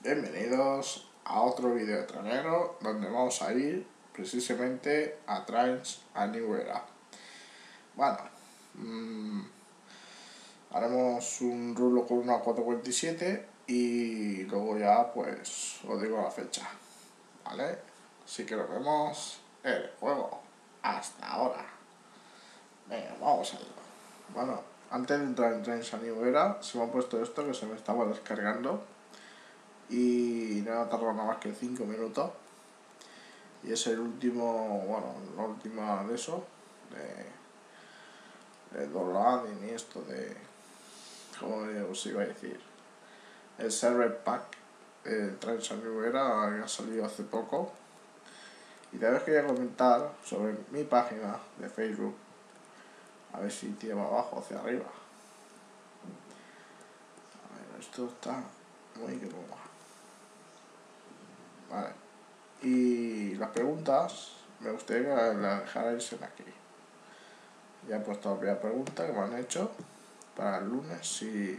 Bienvenidos a otro vídeo de Tranero donde vamos a ir precisamente a Trains a New Era. Bueno, haremos un rulo con una 447 y luego ya pues os digo la fecha, ¿vale? Así que nos vemos en el juego. Hasta ahora. Venga, vamos a ello. Bueno, antes de entrar en Trains a New Era se me ha puesto esto que se me estaba descargando y no ha tardado nada más que 5 minutos y es el último, bueno, la última de eso de downloading y esto de, como os iba a decir, el server pack, el Trains a New Era, que ha salido hace poco. Y también quería comentar sobre mi página de Facebook, a ver si tiene abajo hacia arriba. A ver, esto está muy que ponga. Vale. Y las preguntas me gustaría que las dejarais en aquí. Ya he puesto la primera pregunta que me han hecho para el lunes.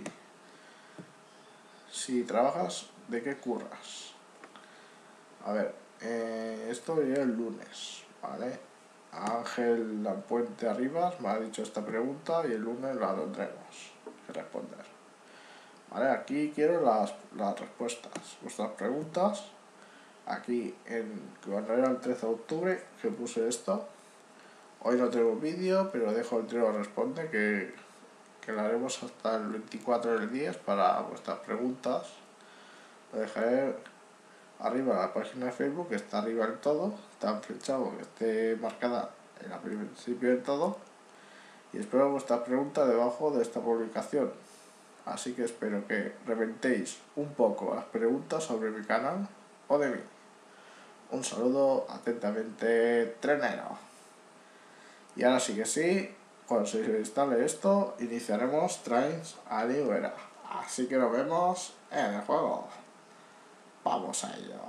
Si trabajas, ¿de qué curras? A ver, esto ya el lunes, ¿vale? Ángel Puente Arribas me ha dicho esta pregunta y el lunes la tendremos que responder. Vale, aquí quiero las respuestas, vuestras preguntas. Aquí, cuando era el 13 de octubre, que puse esto. Hoy no tengo vídeo, pero dejo el trío responde que lo haremos hasta el 24 del 10 para vuestras preguntas. Lo dejaré arriba en la página de Facebook, que está arriba del todo, está flechado, que esté marcada en el principio del todo. Y espero vuestras preguntas debajo de esta publicación. Así que espero que reventéis un poco las preguntas sobre mi canal o de mí. Un saludo atentamente, Tranero. Y ahora sí que sí, cuando se instale esto, iniciaremos Trains a New Era. Así que nos vemos en el juego. Vamos a ello.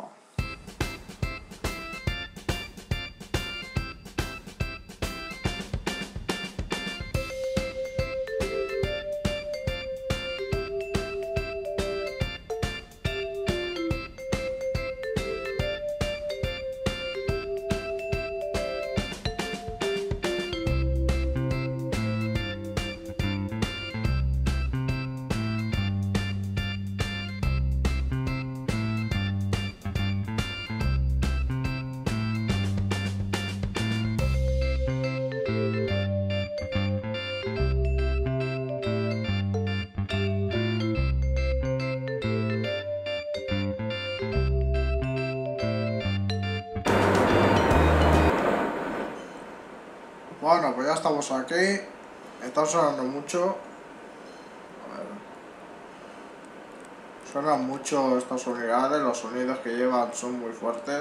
Bueno, pues ya estamos aquí. Está sonando mucho. A ver. Suenan mucho estas unidades, los sonidos que llevan son muy fuertes.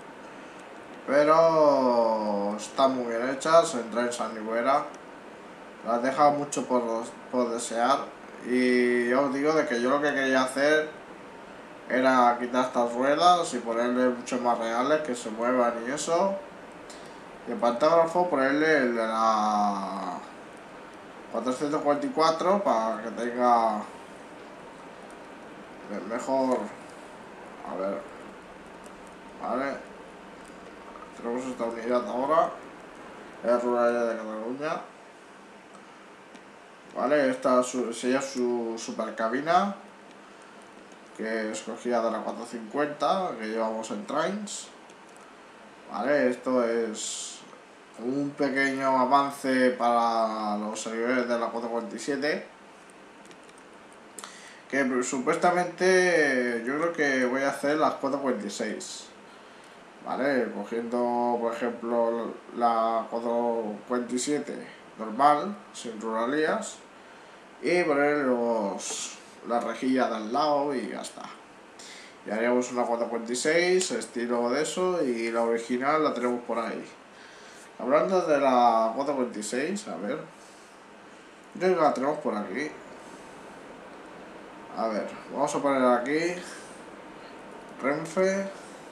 Pero están muy bien hechas en Trains a New Era. Las deja mucho por desear. Y ya os digo de que yo lo que quería hacer era quitar estas ruedas y ponerle mucho más reales, que se muevan y eso. Y el pantógrafo ponerle el de la 444 para que tenga mejor. A ver, vale, tenemos esta unidad ahora, es Rural de Cataluña. Vale, esta sería su super cabina, que escogía de la 450 que llevamos en Trains. Vale, esto es un pequeño avance para los seguidores de la 447, que supuestamente yo creo que voy a hacer las 446, vale, cogiendo por ejemplo la 447 normal, sin ruralías, y poner las rejillas de al lado y ya está. Y haríamos una 446, estilo de eso, y la original la tenemos por ahí. Hablando de la 446, a ver, creo que la tenemos por aquí. A ver, vamos a poner aquí Renfe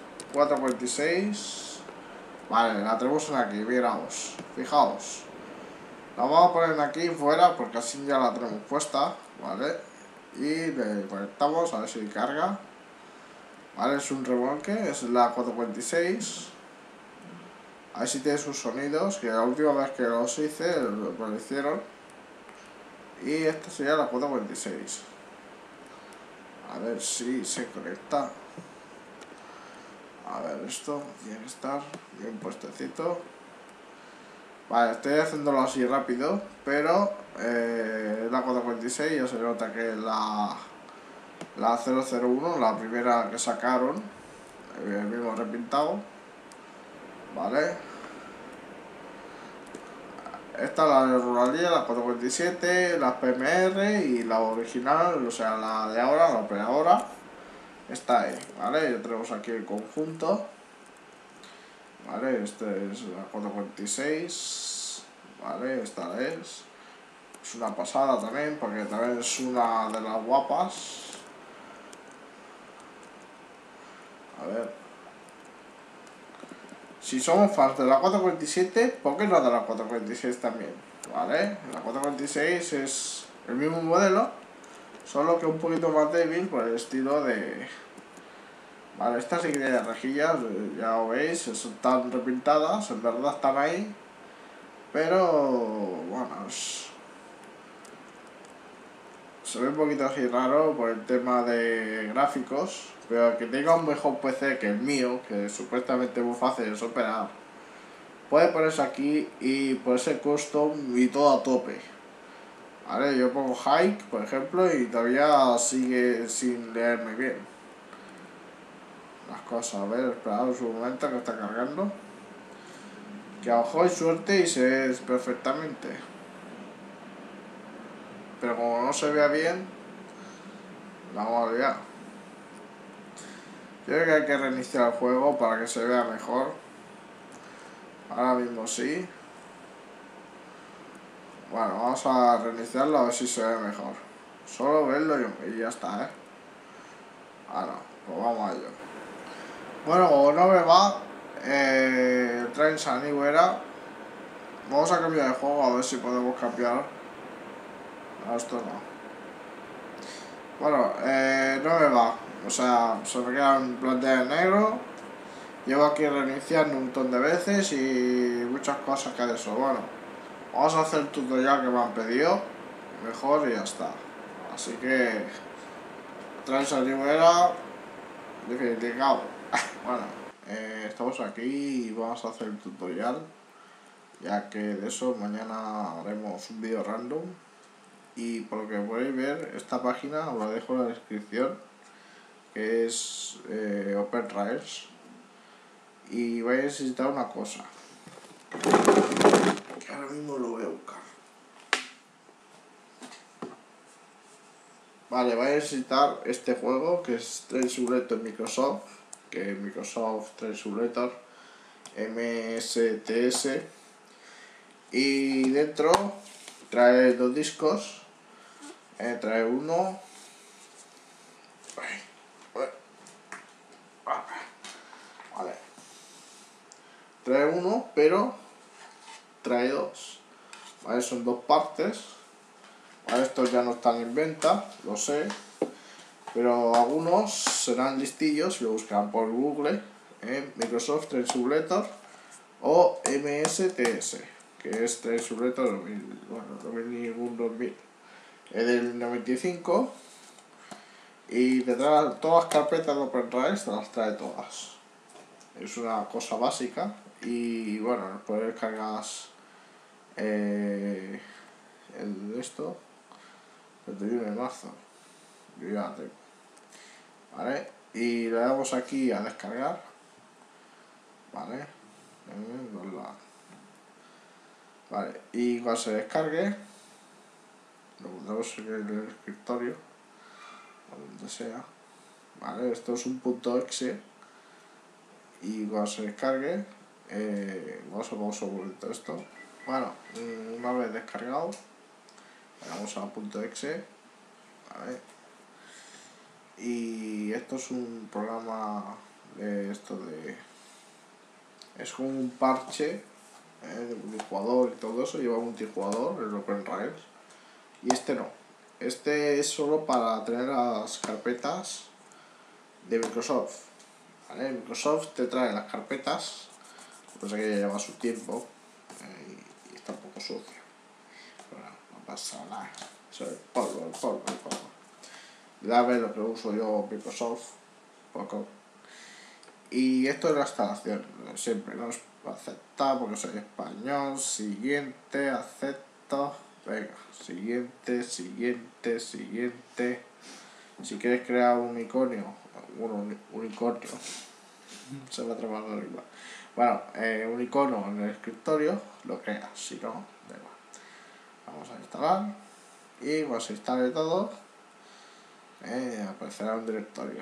446. Vale, la tenemos aquí, miraos, fijaos. La vamos a poner aquí fuera porque así ya la tenemos puesta, ¿vale? Y le conectamos, a ver si carga. ¿vale? Es un remolque, es la 446. Ahí sí tiene sus sonidos, que la última vez que los hice, lo hicieron. Y esta sería la 446. A ver si se conecta. A ver, esto tiene que estar bien puestecito. Vale, estoy haciéndolo así rápido, pero la 446 ya se nota que es la 001, la primera que sacaron, el mismo repintado. Vale. Esta es la de Ruralía, la 447, la PMR y la original, o sea, la de ahora, la operadora. Está ahí, ¿vale? Ya tenemos aquí el conjunto. Vale, este es la 446. Vale, esta es una pasada también, porque también es una de las guapas. A ver. Si somos fans de la 447, ¿por qué no de la 446 también? ¿Vale? La 446 es el mismo modelo, solo que un poquito más débil por el estilo de... Vale, estas sí que tienen rejillas, ya lo veis, están repintadas, en verdad están ahí, pero bueno, se ve un poquito así raro por el tema de gráficos, pero que tenga un mejor PC que el mío, que supuestamente es muy fácil de operar, puede ponerse aquí y ponerse custom y todo a tope. Vale, yo pongo hike, por ejemplo, y todavía sigue sin leerme bien las cosas. A ver, esperad un momento que está cargando. Que a ojo hay suerte y se ve perfectamente. Pero como no se vea bien, la vamos a liar. Yo creo que hay que reiniciar el juego para que se vea mejor. Ahora mismo sí. Bueno, vamos a reiniciarlo a ver si se ve mejor. Solo verlo y ya está, Ahora, pues vamos a ello. Bueno, como no me va, el Trains Anywhere. Vamos a cambiar de juego a ver si podemos cambiar. No, esto no. Bueno, no me va. O sea, se me queda en pantalla en negro. Llevo aquí reiniciando un montón de veces y muchas cosas que de eso. Bueno, vamos a hacer el tutorial que me han pedido. Mejor y ya está. Así que... Trains Anywhere definitivado. Bueno, estamos aquí y vamos a hacer el tutorial, ya que de eso mañana haremos un vídeo random. Y por lo que podéis ver, esta página os la dejo en la descripción, que es OpenRails, y vais a necesitar una cosa que ahora mismo lo voy a buscar. Vale, vais a necesitar este juego, que es Train Simulator Microsoft, que es Microsoft Train Simulator MSTS, y dentro trae dos discos. Trae uno. Vale. Trae uno, pero trae dos. Vale, son dos partes. Vale, estos ya no están en venta, lo sé. Pero algunos serán listillos y lo buscarán por Google. Microsoft Train Simulator o MSTS, que es Train Simulator 2000. Es del 95. Y te trae todas las carpetas de OpenRails, te las trae todas. Es una cosa básica. Y bueno, después descargas el de esto, el 31 de marzo. Yo ya tengo. ¿Vale? Y le damos aquí a descargar. ¿Vale? Vale, y cuando se descargue, lo pondremos en el escritorio, o donde sea. Vale, esto es un .exe. Y cuando se descargue, vamos a pausar un momento esto. Bueno, una vez descargado, vamos a .exe, ¿vale? Y esto es un programa de esto de... Es como un parche de multijugador y todo eso, lleva un multijugador, el OpenRails. Y este no. Este es solo para tener las carpetas de Microsoft. ¿Vale? Microsoft te trae las carpetas, pues que ya lleva su tiempo y está un poco sucio. Bueno, no pasa nada. Eso es el polvo. Ya ves lo que uso yo Microsoft, poco. Y esto es la instalación, siempre, ¿no? Aceptar porque soy español, siguiente, acepto, venga, siguiente. Si quieres crear un unicornio, se me ha trabado la lengua. Bueno, un icono en el escritorio, lo creas, si no, da igual. Vamos a instalar y cuando se instale todo, aparecerá un directorio.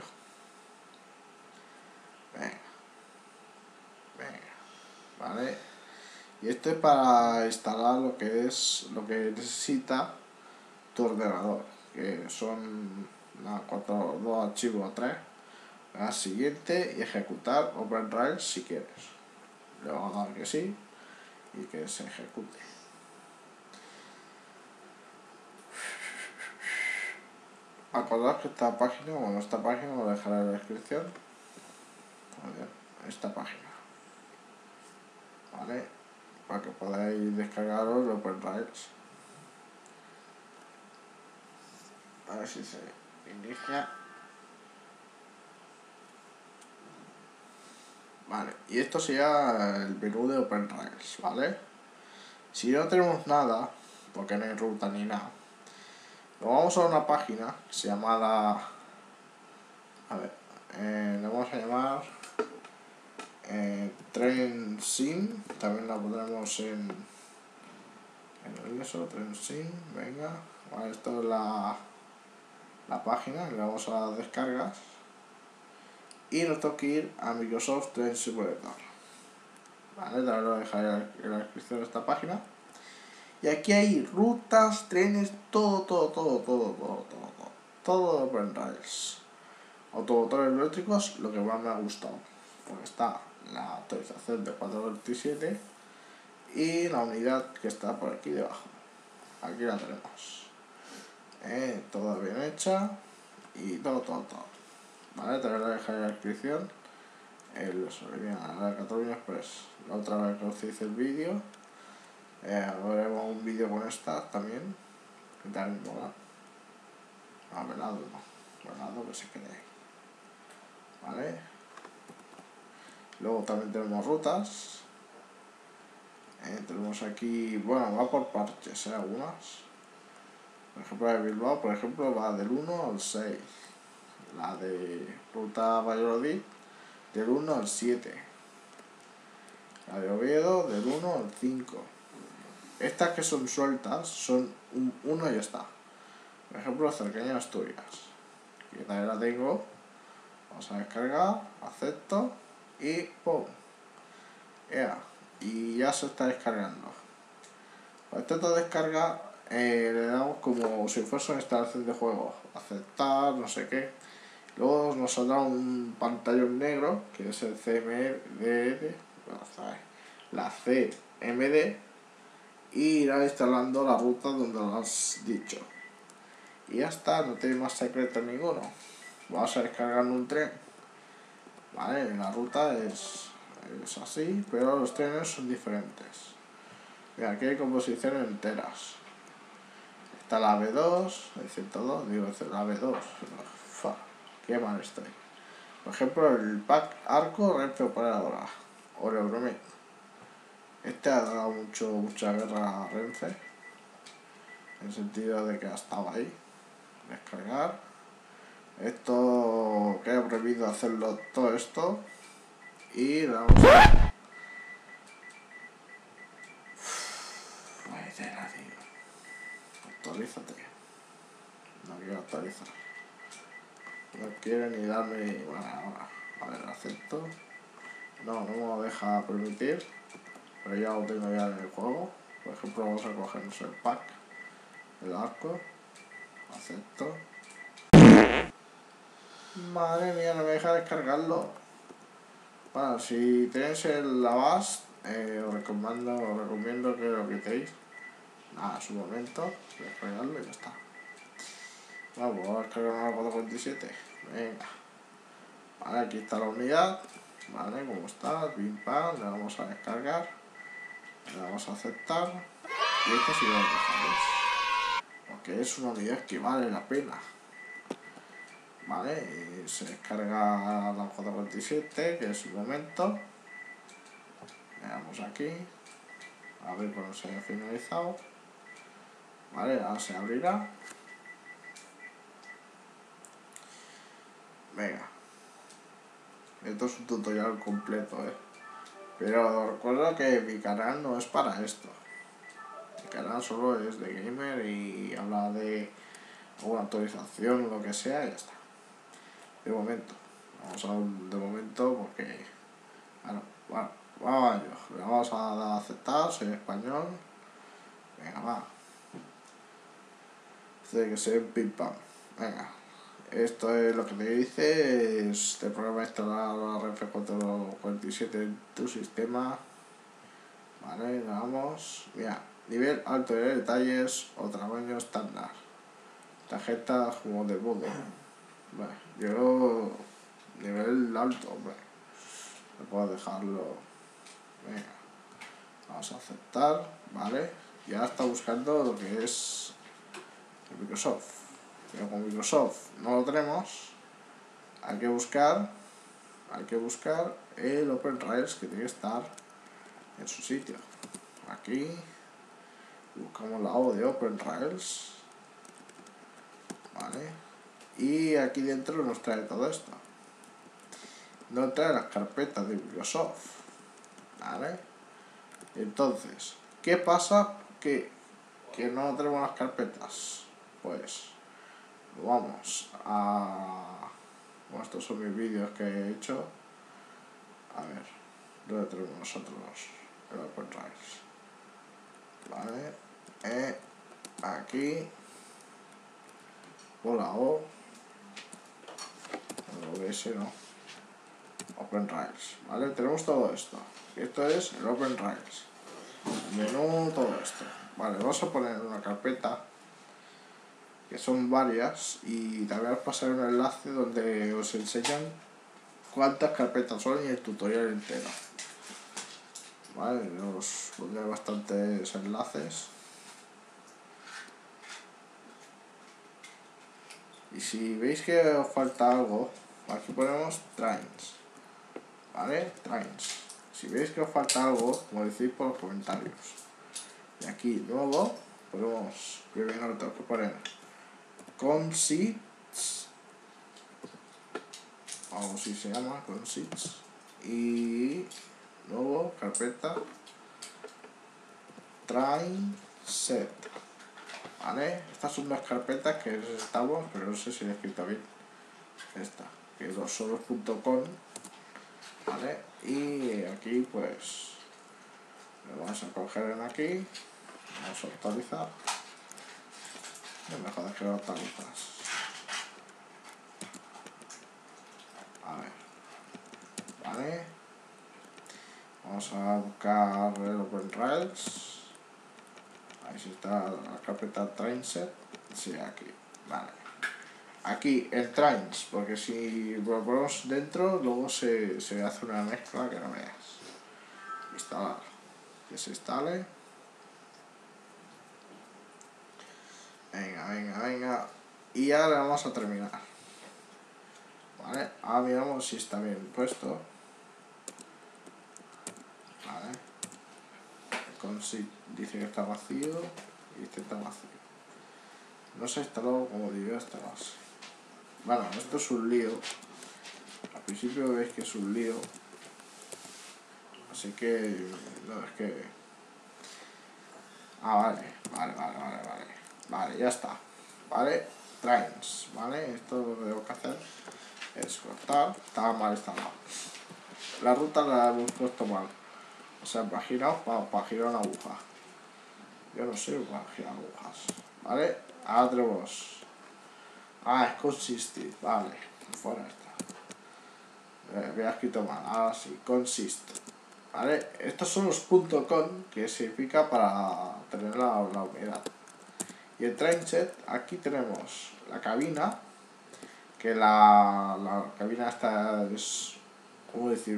Venga, ¿vale? Y esto es para instalar lo que necesita tu ordenador, que son dos archivos o tres. Al siguiente y ejecutar OpenRails si quieres. Le vamos a dar que sí y que se ejecute. Acordad que esta página lo dejaré en la descripción. Esta página, ¿vale? Para que podáis descargaros de OpenRails. A ver si se inicia. Vale, y esto sería el menú de OpenRails, ¿vale? Si no tenemos nada, porque no hay ruta ni nada, nos vamos a una página que se llama le vamos a llamar TrainSim, también la pondremos en eso, TrainSim, venga, vale, esto es la página, le vamos a dar descargas y nos toca ir a Microsoft Train Simulator, vale, también lo dejaré en la descripción de esta página. Y aquí hay rutas, trenes, todo OpenRails. Automotores eléctricos, lo que más me ha gustado, porque está la actualización de 4.27 y la unidad que está por aquí debajo. Aquí la tenemos. Toda bien hecha y todo. Vale, te voy a dejar en la descripción la Cataluña Express. La otra vez que os hice el vídeo, haremos un vídeo con esta también. Que tal mola. Velado que se quede ahí. ¿Vale? Luego también tenemos rutas. Tenemos aquí, bueno, va por parches, algunas. Por ejemplo, la de Bilbao, por ejemplo, va del 1 al 6. La de Ruta Valladolid, del 1 al 7. La de Oviedo, del 1 al 5. Estas que son sueltas, son uno y ya está. Por ejemplo, cercanía a Asturias. Aquí también la tengo. Vamos a descargar, acepto y ¡pum! Y ya se está descargando. Para esta descarga le damos como si fuese una instalación de juego. Aceptar, no sé qué. Luego nos saldrá un pantallón negro, que es el CMD, la CMD, y irá instalando la ruta donde lo has dicho. Y ya está, no tiene más secreto ninguno. Vamos a descargar un tren. Vale, la ruta es así, pero los trenes son diferentes. Mira, aquí hay composiciones enteras. Está la B2, el 102, digo, la B2. Qué mal estoy. Por ejemplo, el pack Arco Renfe Operadora o el Euromet. Este ha dado mucha guerra a Renfe, en el sentido de que ha estado ahí. Descargar. Esto que he prohibido hacerlo todo esto. Y le damos a... Actualízate. No quiero actualizar. No quiere ni darme... Bueno, ahora. A ver, acepto. No me lo deja permitir. Pero ya lo tengo ya en el juego. Por ejemplo, vamos a cogernos el pack. El arco. Acepto. Madre mía, no me deja descargarlo. Bueno, si tenéis el Avast, os recomiendo que lo quitéis. Nada, es un momento, descargarlo y ya está. Vamos a descargar una 4.27. Venga. Vale, aquí está la unidad, vale, como está, pim pam, le vamos a descargar, le vamos a aceptar, y esto sí lo dejamos, porque es una unidad que vale la pena. Vale, y se descarga la J47, que es el momento, le damos aquí, a ver cuando se haya finalizado, vale, ahora se abrirá. Venga, esto es un tutorial completo, pero recuerda que mi canal no es para esto. Mi canal solo es de gamer y habla de alguna actualización o lo que sea y ya está. De momento, vamos a de momento porque, bueno, le vamos a dar a aceptar, soy español. Venga, va. Tiene que ser pim pam. Venga. Esto es lo que te dice, este programa instalar la RF447 en tu sistema. Vale, vamos. Mira, nivel alto de detalles o tamaño estándar. Tarjeta como de modo. Bueno, yo nivel alto, hombre. No puedo dejarlo. Venga, vamos a aceptar, vale. Ya está buscando lo que es Microsoft. Pero con Microsoft no lo tenemos. Hay que buscar el OpenRails, que tiene que estar en su sitio. Aquí buscamos la O de OpenRails, vale, y aquí dentro nos trae todo esto, nos trae las carpetas de Microsoft, vale. Entonces, ¿qué pasa que no tenemos las carpetas? Pues vamos a... Bueno, estos son mis vídeos que he hecho. A ver, ¿dónde tenemos nosotros el OpenRails? Vale, aquí por la O, el OBS no, OpenRails, vale, tenemos todo esto. Esto es el OpenRails, menú, todo esto. Vale, vamos a poner una carpeta, que son varias, y también os pasaré un enlace donde os enseñan cuántas carpetas son y el tutorial entero. Vale, os pondré bastantes enlaces. Y si veis que os falta algo, aquí ponemos trains, ¿vale? Trains. Si veis que os falta algo, como decís por los comentarios. Y aquí, nuevo, ponemos, primero tengo que poner consists, o si se llama consists, y nuevo, carpeta, train set. ¿Vale? Estas son las carpetas que necesitamos, pero no sé si he escrito bien. Esta, que es losolos.com, ¿vale? Y aquí pues lo vamos a coger en aquí, vamos a actualizar. No me jodas que lo actualizas. A ver, ¿vale? Vamos a buscar el OpenRails. Ahí está la carpeta Trainset. Sí, aquí, vale. Aquí el Trains, porque si lo ponemos dentro, luego se hace una mezcla que no veas. Instalar, que se instale. Venga. Y ahora vamos a terminar. Vale, ahora miramos si está bien puesto. Vale. Dice que está vacío y este está vacío. No se ha instalado como debió esta base. Bueno, esto es un lío. Al principio veis que es un lío. Así que... No, es que... Ah, vale. Vale, ya está. Vale, trains. Vale, esto lo que tengo que hacer es cortar. Estaba mal instalado. La ruta la hemos puesto mal. O sea, para girar una aguja. Yo no sé para girar agujas. ¿Vale? Ahora tenemos... es consisted. Vale. Fuera está. Me ha escrito mal. Ahora sí. Consist. ¿Vale? Estos son los .com, que significa para tener la unidad. Y el trainset, aquí tenemos la cabina, que la cabina esta es, ¿cómo decir?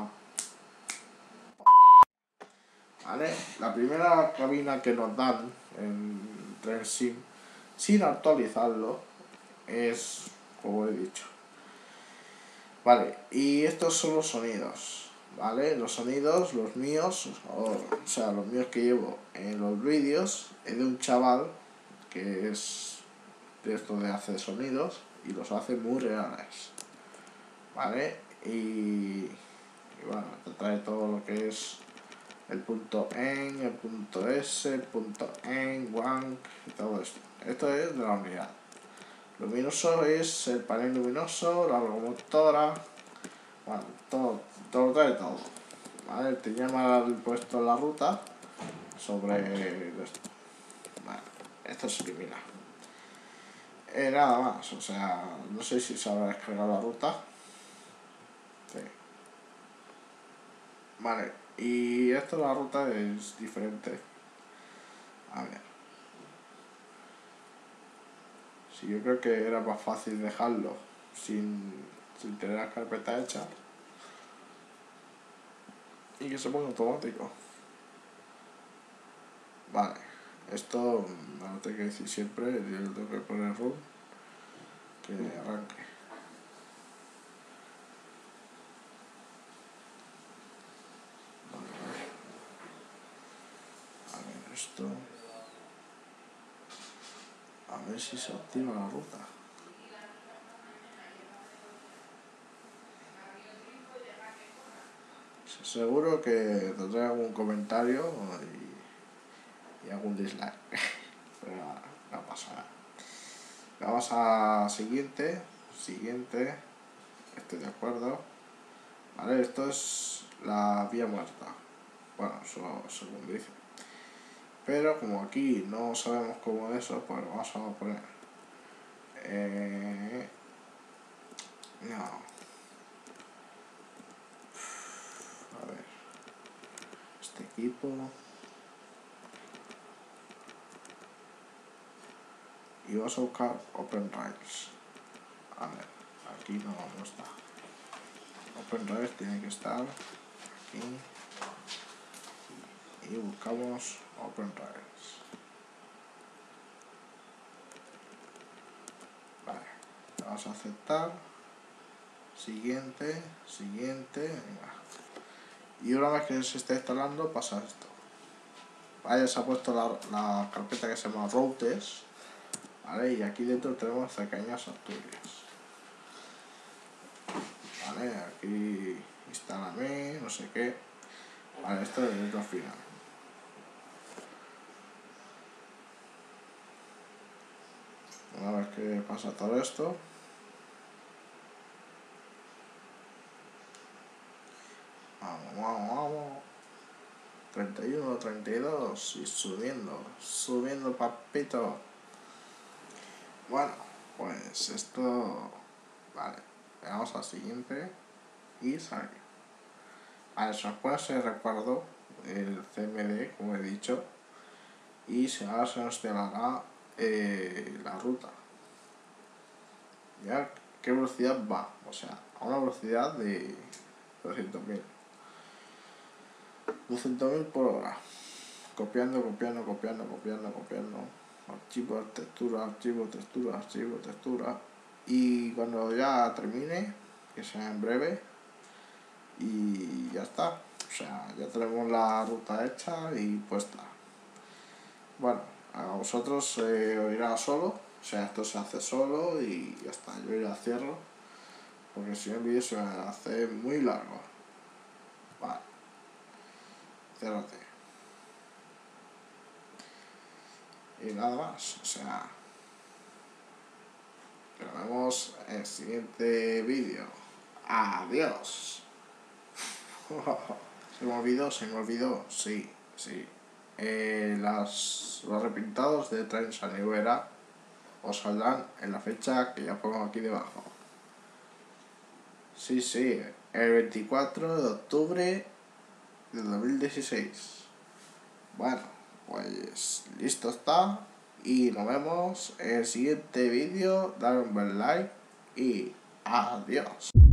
¿Vale? La primera cabina que nos dan en Tren Sim, sin actualizarlo, es como he dicho. Vale, y estos son los sonidos, ¿vale? Los sonidos, los míos, o sea, los míos que llevo en los vídeos, es de un chaval que es de esto de hacer sonidos y los hace muy reales, ¿vale? Y bueno, te trae todo lo que es el punto en, el punto s, el punto en, wank y todo esto. Esto es de la unidad. Luminoso es el panel luminoso, la locomotora, bueno, todo trae todo. ¿Vale? Te llama el puesto en la ruta sobre esto. Vale, esto se elimina. Nada más, o sea, no sé si se habrá descargado la ruta. Sí. Vale, y esto la ruta es diferente. A ver. Si yo creo que era más fácil dejarlo sin tener la carpeta hecha y que se ponga automático. Vale, esto me lo tengo que decir siempre, yo le tengo que poner room que arranque. A ver, esto. A ver si se activa la ruta. Seguro que tendré algún comentario y algún dislike. Pero no pasa nada. Vamos a siguiente. Siguiente. Estoy de acuerdo. Vale, esto es la vía muerta. Bueno, eso según dice. Pero como aquí no sabemos cómo es eso, pues vamos a poner. No. A ver. Este equipo. Y vamos a buscar Open Rails. A ver, aquí no está. Open Rails tiene que estar aquí. Y buscamos Open Rails. Vale, vamos a aceptar. Siguiente, siguiente, venga. Y una vez que se esté instalando pasa esto. Vale, se ha puesto la carpeta que se llama routers. Vale, y aquí dentro tenemos Cercanías Asturias. Vale, aquí instálame, no sé qué. Vale, esto es el final. Una vez que pasa todo esto, vamos. 31, 32 y subiendo papito. Bueno, pues esto, vale, le damos al siguiente y sale. Vale, se nos puede hacer recuerdo el CMD, como he dicho, y ahora se nos instalará la ruta. Ya, ¿qué velocidad va? O sea, a una velocidad de 200.000. 200.000 por hora. Copiando. Archivo, textura. Y cuando ya termine, que sea en breve, y ya está. O sea, ya tenemos la ruta hecha y puesta. Bueno, a vosotros os irá solo. O sea, esto se hace solo y ya está. Yo ya cierro, porque si no el vídeo se me hace muy largo. Vale. Ciérrate. Y nada más, o sea, nos vemos en el siguiente vídeo. Adiós. Se me olvidó, sí. Los repintados de Tren Sanivera os saldrán en la fecha que ya pongo aquí debajo. Sí, el 24 de octubre de 2016. Bueno, pues listo está. Y nos vemos en el siguiente vídeo. Dale un buen like y adiós.